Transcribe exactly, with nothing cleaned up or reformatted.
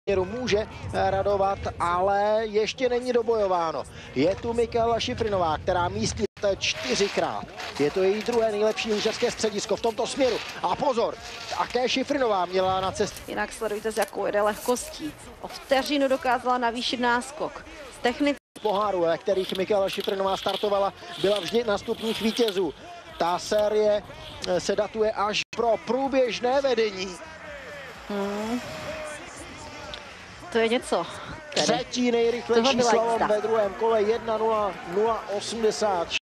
může radovat, ale ještě není dobojováno. Je tu Michaela Šifrinová, která místí čtyřikrát. Je to její druhé nejlepší lyžařské středisko v tomto směru. A pozor, také Šifrinová měla na cestě. Jinak sledujte, s jakou jede lehkostí. O vteřinu dokázala navýšit náskok. Z techniky Poháru, ve kterých Michaela Šifrinová startovala, byla vždy na stupních vítězů. Ta série se datuje až pro průběžné vedení. Hmm. To je něco. Třetí nejrychlejší slalom ve druhém kole jedna nula nula osmdesát.